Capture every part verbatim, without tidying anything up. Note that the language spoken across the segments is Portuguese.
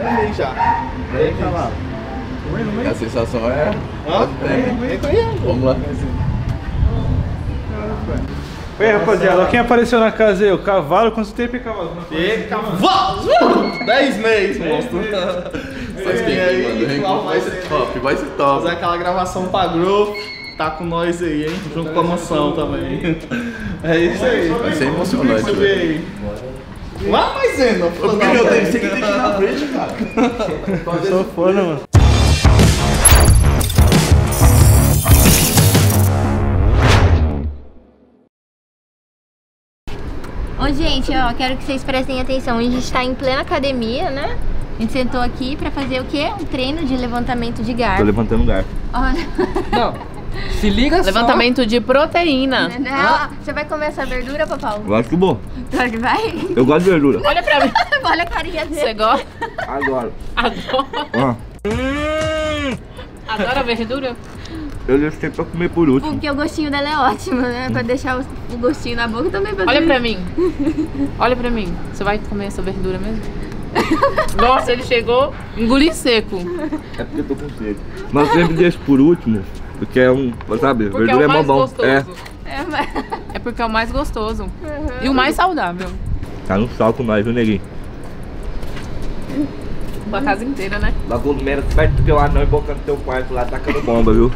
meio já. Vem, cavalo. A sensação é... Hã? Vem com ele. Vamos lá. E aí, rapaziada, quem apareceu na casa aí? O cavalo, quanto tempo é cavalo? E cavalo! dez meses, monstro. Faz tempo, mano. O reencontro vai ser top, vai ser top. Fazer aquela gravação pra grupo. Tá com nós aí, hein? Junto com a mansão também. É isso aí. Vai ser emocionante, Deixa eu ver aí. Lá mais ainda, Porque eu tenho que ir na frente, cara. Eu sou fã, né, mano? Ô, gente, ó, quero que vocês prestem atenção. A gente tá em plena academia, né? A gente sentou aqui pra fazer o quê? Um treino de levantamento de garfo. Tô levantando garfo. Olha. Não, se liga Levantamento de proteína. Não, ah. Você vai comer essa verdura, Papau? Eu acho que bom. Claro que vai. Eu gosto de verdura. Olha pra mim. Olha a carinha dele. Você gosta? Adoro. Adora. Ah, Adora verdura? eu deixei pra comer por último. Porque o gostinho dela é ótimo, né? Pra deixar o, o gostinho na boca também. Pra Olha pra mim. Olha pra mim. Você vai comer essa verdura mesmo? Nossa, ele chegou, engoli seco. É porque eu tô com sede. Mas eu sempre deixo por último, porque é um, sabe, Porque verdura é é o mó mais bom. gostoso. É, É, mas... É porque é o mais gostoso. Uhum. E o mais saudável. tá no sal com nós, viu, neguinho? A casa inteira, né? Bagulho menos perto do teu anão e bocando teu quarto lá, tacando bomba, viu?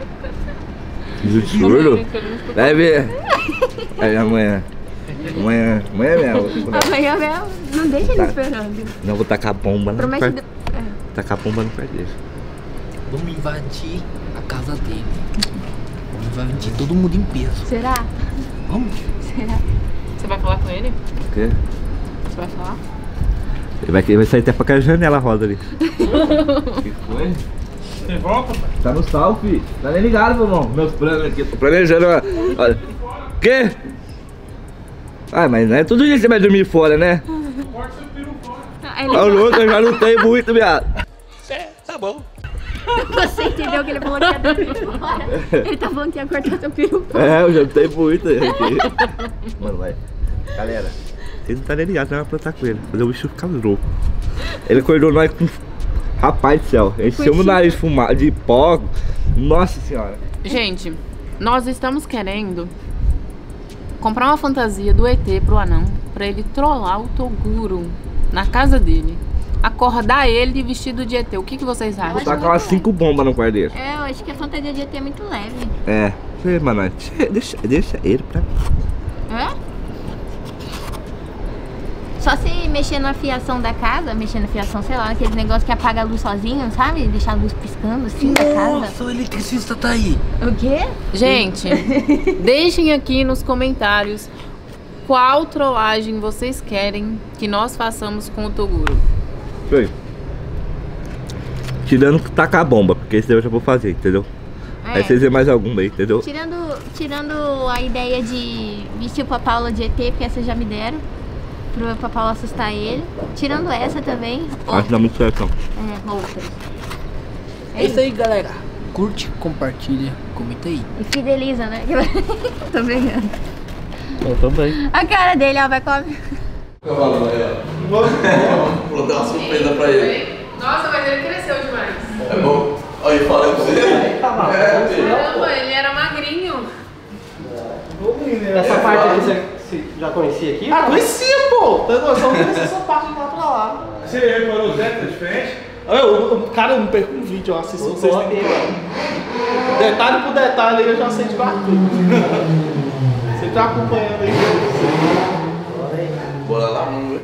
Absurdo. Vai ver. Aí amanhã. Amanhã. Amanhã mesmo. Amanhã mesmo. Não deixa ele esperando. Não, vou tacar bomba no Promete... quarto. De... É. Tacar bomba no quarto dele. Vamos invadir a casa dele. Vamos invadir todo mundo em peso. Será? Vamos? Será? Você vai falar com ele? O quê? Você vai falar? Ele vai, ele vai sair até pra aquela janela roda ali. O que foi? Você volta, pai? Tá no sal, filho. Tá nem ligado, meu irmão. Meus planos aqui. Tô planejando. Olha. Quê? Ah, mas não é todo dia que você vai dormir fora, né? Corta seu peru fora. Ah, ele... Tá louco, eu já não tenho muito, viado. É, tá bom. Você entendeu que ele falou que ia dormir fora? Ele tá falando que ia cortar seu peru fora. É, eu já não tenho muito aqui. Mano, vai. Galera, vocês não tá nem ligados, nós vamos plantar com ele. Fazer o bicho ficar louco. Ele acordou nós com... Rapaz do céu, encheu o nariz de fumar, de pó. Nossa senhora. Gente, nós estamos querendo comprar uma fantasia do E T pro anão, pra ele trollar o Toguro na casa dele. Acordar ele vestido de E T. O que, que vocês acham? Vou tacar umas cinco bombas no quarto dele. É, eu acho que a fantasia de E T é muito leve. É. Mano, deixa, deixa ele pra... É? Só se mexer na fiação da casa, mexer na fiação, sei lá, aquele negócio que apaga a luz sozinho, sabe? Deixar a luz piscando assim da casa. Nossa, o eletricista tá aí. O quê? Gente, deixem aqui nos comentários qual trollagem vocês querem que nós façamos com o Toguro. Foi. Tirando tacar a bomba, porque esse daí eu já vou fazer, entendeu? É. Aí vocês vêem mais alguma aí, entendeu? Tirando, tirando a ideia de vestir o Papaula de E T, porque essa já me deram, pro Papaula assustar ele. Tirando essa também. Acho que dá muito certo, não. É, outras. É isso aí, galera. Curte, compartilha, comenta aí. E fideliza, né? Tô brincando. Eu também. A cara dele, ó, vai comer. Cavalo, aí, ó. Vou dar uma surpresa pra ele. Nossa, mas ele cresceu demais. É bom. Olha aí, fala com você. É, filho. Caramba, ele era magrinho. Essa parte aqui você, você já conhecia aqui? Ah, conhecia, pô! Tem noção? Eu conhecia essa parte de lá pra lá. Você reparou o Zé tá diferente? Eu, eu, cara, eu não perco um vídeo, eu assisto Muito vocês. top, Tem... hein, Detalhe por detalhe aí, eu já sei de quase tudo. Você tá acompanhando aí. Bora lá, vamos ver.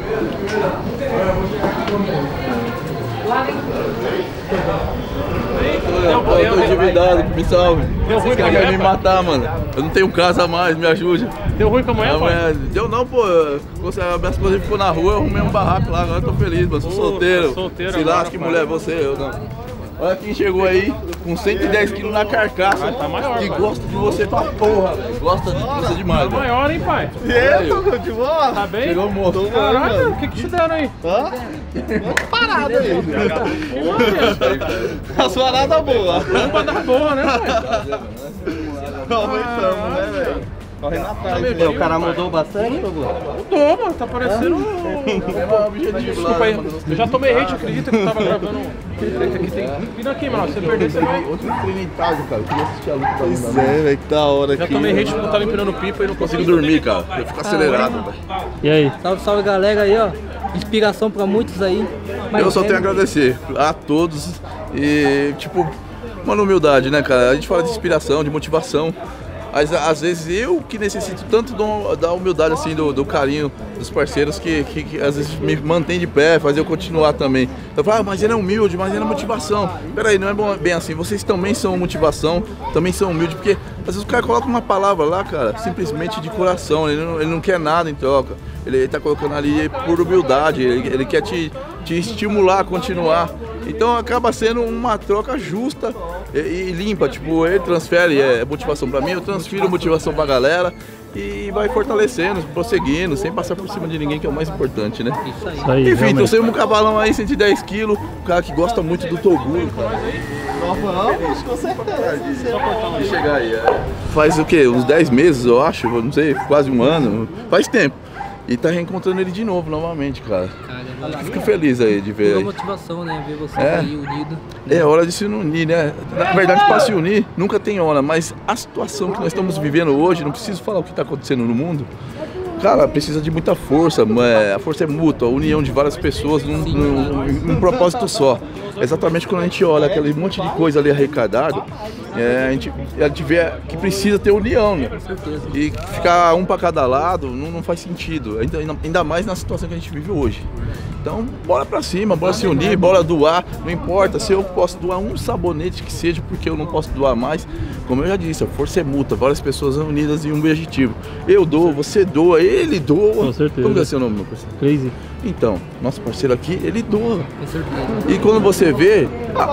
Eu tô endividado, me salve. Vocês querem me matar, mano. Eu não tenho casa mais, me ajude. Deu ruim pra amanhã, pai? Deu não, pô. A minha esposa ficou na rua, eu arrumei um barraco lá, agora eu tô feliz, mano. Sou solteiro. solteiro Se agora, lasca, pai. mulher, você, eu não. Olha quem chegou aí com cento e dez quilos na carcaça. Tá maior, e pai. gosta de você pra porra, velho. Gosta de você demais, velho. Maior, hein, pai? E eu, tô de boa? Tá bem? Chegou morto. Caralho, o que que te deram aí? Hã? Parada aí. Porra, As paradas boas. Bomba da boa, né, pai? Aumentamos, né, velho? Correndo atrás. É, o cara mudou bastante, Togu? Mudou, mano, tá parecendo um... Desculpa aí, eu já tomei hate, acredita que eu tava gravando aquele treta aqui. Tem... Vira aqui, mano, se você perder, você vai... Outro treino em tarde, cara. Eu queria assistir a luta da Pois Amanda. é, velho, que da hora Já aqui. tomei hate por estar empinando pipa e não Consigo dormir, cara. Eu fico acelerado, velho. E aí? Salve, salve galera aí, ó. Inspiração pra muitos aí. Eu só tenho a agradecer a todos e, tipo, mano, humildade, né, cara? A gente fala de inspiração, de motivação, mas às vezes eu que necessito tanto do, da humildade, assim, do, do carinho dos parceiros que, que, que às vezes me mantém de pé, faz eu continuar também. Eu falo, ah, mas ele é humilde, mas ele é motivação. Peraí, não é bom, bem assim, vocês também são motivação, também são humildes, porque às vezes o cara coloca uma palavra lá, cara, simplesmente de coração, ele não, ele não quer nada em troca. Ele tá colocando ali por humildade, ele, ele quer te, te estimular a continuar. Então acaba sendo uma troca justa e, e limpa, tipo, ele transfere é, motivação pra mim, eu transfiro motivação pra galera e vai fortalecendo, prosseguindo, sem passar por cima de ninguém, que é o mais importante, né? Isso aí, Enfim, realmente. trouxemos um cavalão aí, cento e dez quilos, um cara que gosta muito do Toguro, cara. Vamos, com certeza. De chegar aí, é. Faz o quê? Uns dez meses, eu acho, não sei, quase um ano, faz tempo. E tá reencontrando ele de novo, novamente, cara. Cara, Fico feliz aí de ver pura aí. motivação, né? Ver vocês É. aí unidos. É hora de se unir, né? Na verdade, para se unir, nunca tem hora, mas a situação que nós estamos vivendo hoje, não preciso falar o que está acontecendo no mundo, cara, precisa de muita força, é, a força é mútua, a união de várias pessoas num, num, num propósito só. Exatamente quando a gente olha aquele monte de coisa ali arrecadado, é, a, gente, a gente vê que precisa ter união, né? E ficar um para cada lado não, não faz sentido, ainda, ainda mais na situação que a gente vive hoje. Então, bora pra cima, bora se unir, bora doar, não importa se eu posso doar um sabonete que seja, porque eu não posso doar mais. Como eu já disse, a força é mútua, várias pessoas unidas em um objetivo. Eu dou, você doa, ele doa. Com certeza. Como é seu nome, meu parceiro? Crazy. Então, nosso parceiro aqui, ele doa. Com certeza. E quando você vê,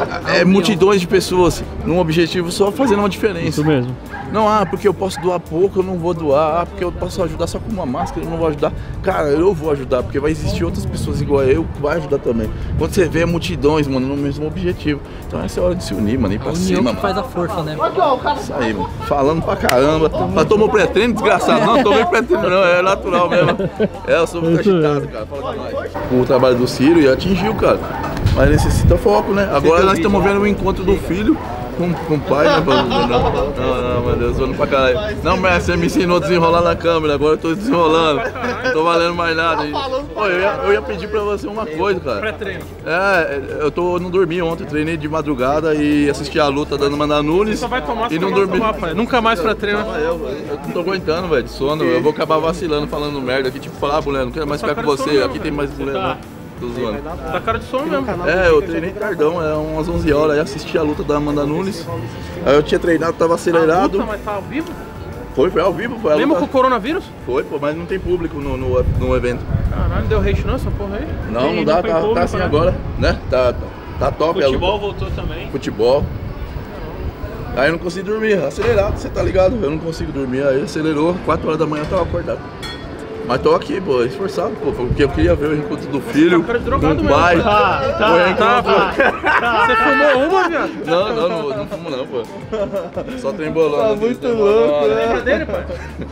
é multidões de pessoas num objetivo só fazendo uma diferença. Isso mesmo. Não, ah, porque eu posso doar pouco, eu não vou doar. Ah, porque eu posso ajudar só com uma máscara, eu não vou ajudar. Cara, eu vou ajudar, porque vai existir outras pessoas igual a eu que vai ajudar também. Quando você vê multidões, mano, no mesmo objetivo. Então essa é a hora de se unir, mano, ir pra A cima, união que mano. faz a força, né? Isso aí, mano. Falando pra caramba. Mas tomou pré-treino, desgraçado? Não, tomei pré-treino não, é natural mesmo. É, eu sou muito agitado, cara. Fala com nós. O trabalho do Ciro e atingiu, cara. Mas necessita foco, né? Agora nós estamos vendo o encontro do filho com, com o pai, né? Não, não, não, meu Deus, zoando pra caralho. Não, mas você me ensinou a desenrolar na câmera, agora eu tô desenrolando. Não tô valendo mais nada. Pô, eu ia, eu ia pedir pra você uma coisa, cara. Pré-treino. É, eu tô, não dormi ontem, treinei de madrugada e assisti a luta da Amanda Nunes. Só vai tomar, e só não vai dormi. tomar, pai. Nunca mais pré-treino. Ah, Eu, eu não tô aguentando, velho, de sono. Eu vou acabar vacilando, falando merda aqui. Tipo, falar, ah, mulher, não quero mais ficar com você. Aqui tem mais mulher, não. Tô zoando. Tá cara de sono mesmo. É, eu treinei tardão, é umas onze horas. Aí assisti a luta da Amanda Nunes. Aí eu tinha treinado, tava acelerado. Puta, mas tá ao vivo? Foi, foi ao vivo, foi a Mesmo luta. com o coronavírus? Foi, pô, mas não tem público no, no, no evento. Caralho, deu hate não essa porra aí? Não, Tem- não dá, foi tá, público, tá assim né? agora, né? Tá, tá, tá top a luta. Futebol voltou também. Futebol. Aí eu não consigo dormir, acelerado, você tá ligado? Eu não consigo dormir, aí acelerou, quatro horas da manhã eu tava acordado. Mas tô aqui, pô, esforçado, pô, porque eu queria ver o encontro do filho, cara de com drogado o mesmo. pai. Tá, o tá, reencontro- tá. Você fumou uma, viado? Não, não, não, não fumo não, pô. Só trem bolando. Tá aqui, muito trem louco, bolando. né? Lembra dele, pai?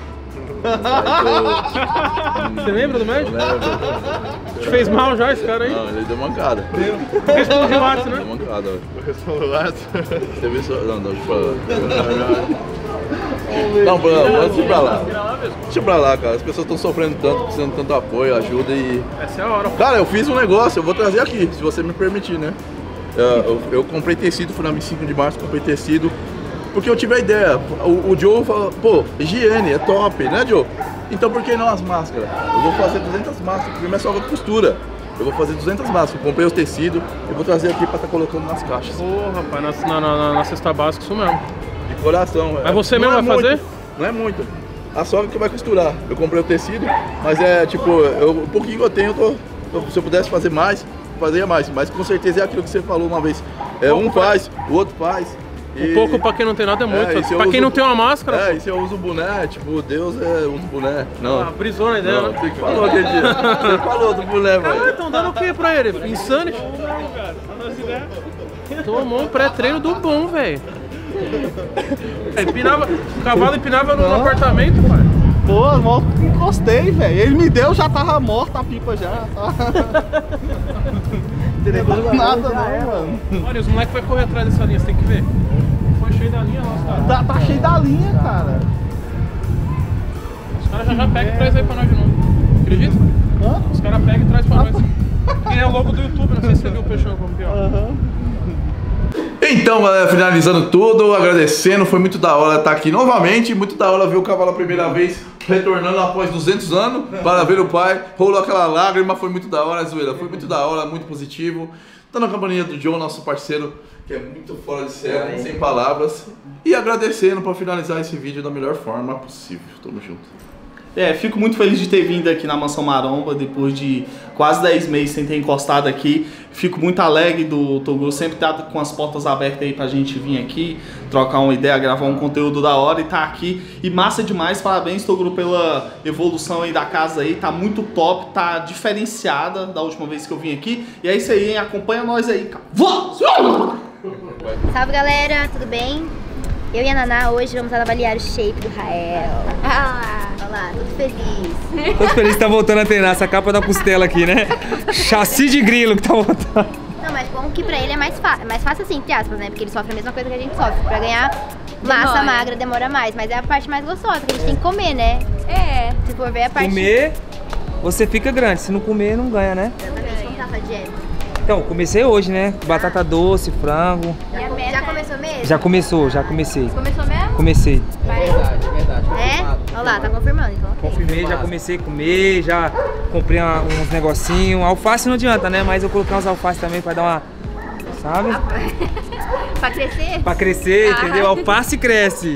Aí Você lembra do tô- médico? Eu lembro. Te fez mal já esse cara aí? Não, ele deu mancada. Responde lá, Deu né? mancada, velho. Você viu só... Não, não, deixa pra lá. Não, não, antes de ir pra lá. Deixa pra lá, cara. As pessoas estão sofrendo tanto, precisando de tanto apoio, ajuda e... Essa é a hora. Cara, eu fiz um negócio, eu vou trazer aqui, se você me permitir, né? Eu, eu, eu comprei tecido, fui na vinte e cinco de março, comprei tecido, porque eu tive a ideia. O, o Joe falou, pô, higiene é top, né, Joe? Então por que não as máscaras? Eu vou fazer duzentas máscaras, porque minha sogra costura. Eu vou fazer duzentas máscaras, eu comprei os tecidos, eu vou trazer aqui pra estar colocando nas caixas. Porra, rapaz, na, na, na, na cesta básica, isso mesmo. De coração. Mas você Não mesmo é vai muito, fazer? Não é muito. A sogra que vai costurar. Eu comprei o tecido, mas é tipo, eu, o pouquinho que eu tenho, eu tô, eu- se eu pudesse fazer mais, fazia mais. Mas com certeza é aquilo que você falou uma vez. É, um faz, o outro faz. Um pouco pra quem não tem nada é muito. É, e se eu pra quem uso- não tem uma máscara, É, e se eu uso boné, tipo, Deus é uso boné. Não. ah, brisou na ideia, Não, né? você que falou aquele dia. Você falou do boné, Ah, velho. estão dando o que pra ele? Insanity? Tomou um pré-treino do bom, velho. Empinava, o cavalo empinava no apartamento, pai. Pô, mal encostei, velho. Ele me deu, já tava morta a pipa já. Tá... Não nada não, mano. Olha, os moleques vão correr atrás dessa linha, você tem que ver. Foi cheio da linha, nossa, cara. Tá, tá cheio da linha, cara. Os caras já já pegam e trazem aí pra nós de novo. Acredita? Hã? Os caras pegam e trazem pra nós. Que é o logo do YouTube, não sei se você viu o Peixão como que é. Aham. Então, galera, finalizando tudo, agradecendo, foi muito da hora estar aqui novamente, muito da hora ver o cavalo a primeira vez, retornando após duzentos anos, para ver o pai, rolou aquela lágrima, foi muito da hora, zoeira, foi muito da hora, muito positivo. Tô na companhia do John, nosso parceiro, que é muito fora de série, sem palavras, e agradecendo para finalizar esse vídeo da melhor forma possível. Tamo junto. É, fico muito feliz de ter vindo aqui na Mansão Maromba, depois de quase dez meses sem ter encostado aqui. Fico muito alegre do Toguro sempre estar com as portas abertas aí pra gente vir aqui, trocar uma ideia, gravar um conteúdo da hora e tá aqui. E massa demais, parabéns, Toguro, pela evolução aí da casa aí, tá muito top, tá diferenciada da última vez que eu vim aqui. E é isso aí, hein? Acompanha nós aí, cara. Salve, galera, tudo bem? Eu e a Naná hoje vamos avaliar o shape do Rael. Ah, olha lá, tudo feliz. Todo feliz que tá voltando a treinar essa capa da costela aqui, né? Chassi de grilo que tá voltando. Não, mas bom que pra ele é mais fácil, mais fácil assim, entre aspas, né? Porque ele sofre a mesma coisa que a gente sofre. Pra ganhar massa demora. magra demora mais, mas é a parte mais gostosa, que a gente tem que comer, né? É. Se for ver a parte... Comer, você fica grande. Se não comer, não ganha, né? Exatamente, como tá a sua dieta? Então, comecei hoje, né? Batata doce, frango. Já, já começou mesmo? Já começou, já comecei. Começou mesmo? Comecei. Verdade, verdade. É? Olha lá, tá confirmando, então. Confirmei, já comecei a comer, já comprei uma, uns negocinhos. Alface não adianta, né? Mas eu coloquei uns alface também pra dar uma... Sabe? Pra crescer? Pra crescer, ah. Entendeu? Alface cresce.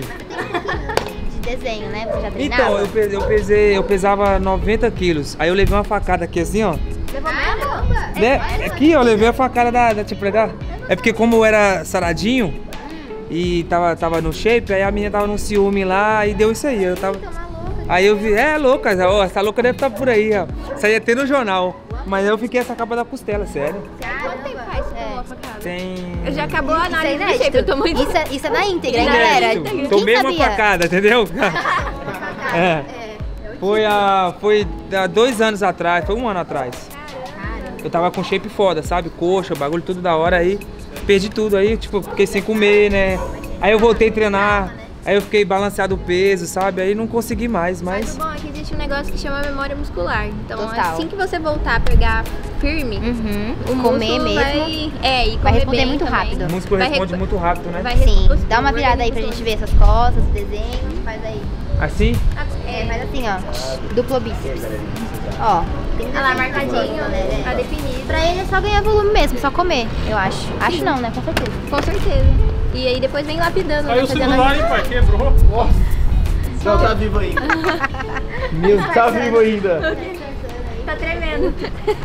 De desenho, né? Você já treinava? Então, eu, pesei, eu, pesei, eu pesava noventa quilos. Aí eu levei uma facada aqui assim, ó. Levou mesmo? Né? Aqui, ó, eu levei a facada da, da te pregar. É porque como eu era saradinho e tava, tava no shape, aí a menina tava no ciúme lá e deu isso aí. Eu tava... Aí eu vi, é louca, ó, essa louca deve estar por aí, ó. Isso aí ia ter no jornal. Mas eu fiquei essa capa da costela, sério. Quanto tempo faz que tomou a facada? Tem... Já acabou a análise do shape, eu tô muito... Isso é, isso é na íntegra, hein, é, galera? Tomei uma facada, entendeu? É. Foi há foi há dois anos atrás, foi um ano atrás. Eu tava com shape foda, sabe? Coxa, bagulho tudo da hora, aí perdi tudo, aí tipo, fiquei sem comer, né? Aí eu voltei a treinar, aí eu fiquei balanceado o peso, sabe? Aí não consegui mais, mas... Mas o bom é que existe um negócio que chama memória muscular. Então, Total. assim que você voltar a pegar firme, Uhum. o Comer músculo mesmo. vai... É, e comer Vai responder bem muito também. rápido. O músculo Vai responde recu- muito rápido, né? Vai Sim, recu- dá uma virada aí pra gente ver essas costas, desenho, faz aí. Assim? É, faz assim, ó, duplo bíceps. Ó, tem Olha lá, marcadinho, né? tá definido. Pra ele é só ganhar volume mesmo, só comer, eu acho. Acho não, né? Com certeza. Com certeza. E aí depois vem lapidando. Aí né? o Fazendo celular, a- hein, pai? Quebrou. Não, tá vivo ainda. Meu, tá vivo ainda. Tá tremendo.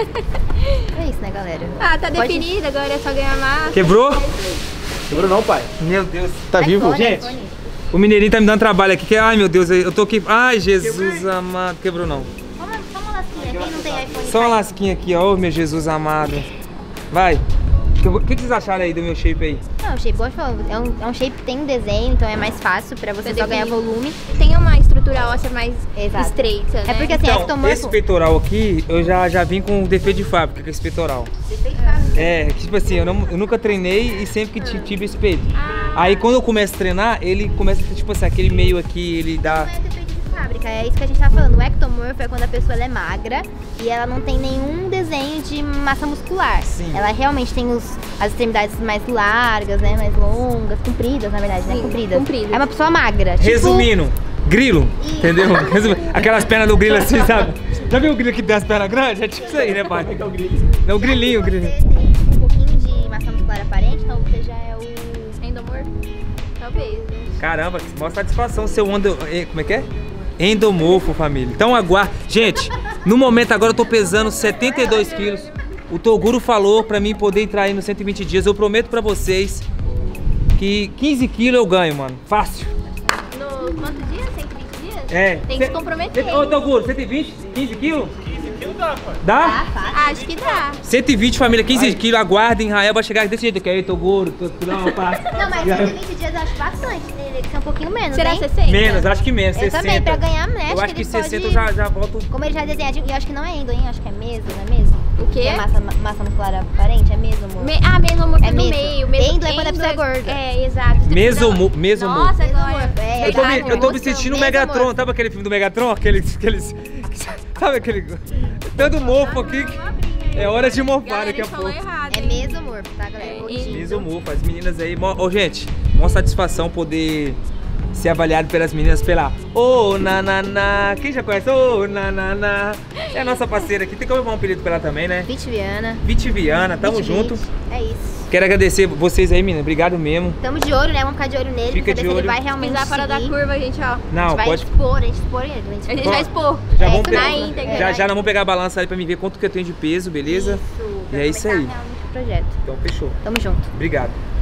É isso, né, galera? Ah, tá Pode- definido, agora é só ganhar massa. Quebrou? Quebrou não, pai. Meu Deus. Tá vivo? iPhone, Gente. iPhone. O mineirinho tá me dando trabalho aqui, que ai meu Deus, eu tô aqui... Ai, Jesus amado. Quebrou não. Só uma, só uma lasquinha, quem não tem iPhone? Só uma lasquinha aqui, ó, oh, meu Jesus amado. Vai. O que, que vocês acharam aí do meu shape aí? Não, o shape, igual eu te falo, é um, é um shape que tem um desenho, então é mais fácil pra você Pra só ganhar definir. volume. Tem uma estrutura óssea mais Exato. estreita, né? É porque assim, Então, ectomorfo... esse peitoral aqui, eu já, já vim com defeito de fábrica com esse peitoral. É, que, tipo assim, eu, não, eu nunca treinei e sempre que ti- tive esse peito. Aí quando eu começo a treinar, ele começa a ter, tipo assim, aquele meio aqui, ele dá... Não é defeito de fábrica, é isso que a gente tá falando. O ectomorfo é quando a pessoa ela é magra e ela não tem nenhum desenho de massa muscular. Sim. Ela realmente tem os, as extremidades mais largas, né? Mais longas, compridas, na verdade, né? Sim, Compridas. compridas. É uma pessoa magra. tipo- Resumindo, grilo, Ih. entendeu? Resumindo, aquelas pernas do grilo assim, sabe? Já viu o grilo que tem as pernas grandes? É tipo isso aí, né, pai? Não, o grilinho, o grilinho. Você tem um pouquinho de massa muscular aparente, então você já é o... Endomorfo? Talvez. Caramba, que mostra satisfação seu endo... eh, como é que é? Endomorfo, família. Então aguarda. Gente, no momento agora eu tô pesando setenta e dois quilos. O Toguro falou pra mim poder entrar aí nos cento e vinte dias. Eu prometo pra vocês que quinze quilos eu ganho, mano. Fácil. No quantos dias? cento e vinte dias? É. Tem que se comprometer. Ô, Toguro, cento e vinte? quinze quilos? quilos dá, pai. Dá? Acho que dá. cento e vinte, família, quinze quilos, aguarda em Israel, vai chegar desse jeito aqui. Aí, tô gordo, tô... Não, pá. Não, mas cento e vinte dias eu acho bastante. Ele tem um pouquinho menos, Será hein? sessenta? Menos, acho que menos, Eu sessenta. também, pra ganhar, né? Eu acho que ele sessenta eu pode- já, já volto... Como ele já desenha, eu acho que não é endo, hein? Acho que é meso, não é mesmo? O quê? Que é massa, massa muscular aparente, é mesmo, amor? Me- ah, mesmo amor, É no meso. meio. Meso, Endo é quando a pessoa é gorda. É, exato. Mesomo, mesomo. Nossa, agora. É, Eu tô, me, verdade, eu tô me amor. sentindo o Mesmo, Megatron, amor. sabe aquele filme do Megatron? Aqueles, aqueles, sabe aquele, tanto mofo aqui, que é hora de mofar daqui a pouco. É mesmo, amor, tá, galera? Gordinho. Mesomorfo, as meninas aí, mo- ô gente, uma satisfação poder ser avaliado pelas meninas pela Ô Nananá, quem já conhece? Ô Nananá, é a nossa parceira aqui, tem como levar um apelido pra ela também, né? Vit Viana. Vitiviana, tamo Vit junto. Vit. É isso. Quero agradecer vocês aí, menina, obrigado mesmo. Tamo de olho, né? Vamos ficar de olho nele. Fica pra de ver se ele olho. vai realmente Pisar fora da seguir. curva, gente, ó. A gente Não, vai pode... expor, a gente expor ele. A gente, A gente vai expor. Já É, vamos isso pegar, na íntegra. já, já nós vamos pegar a balança aí pra mim ver quanto que eu tenho de peso, beleza? Isso. E é isso aí. Realmente o projeto. Então fechou. Tamo junto. Obrigado.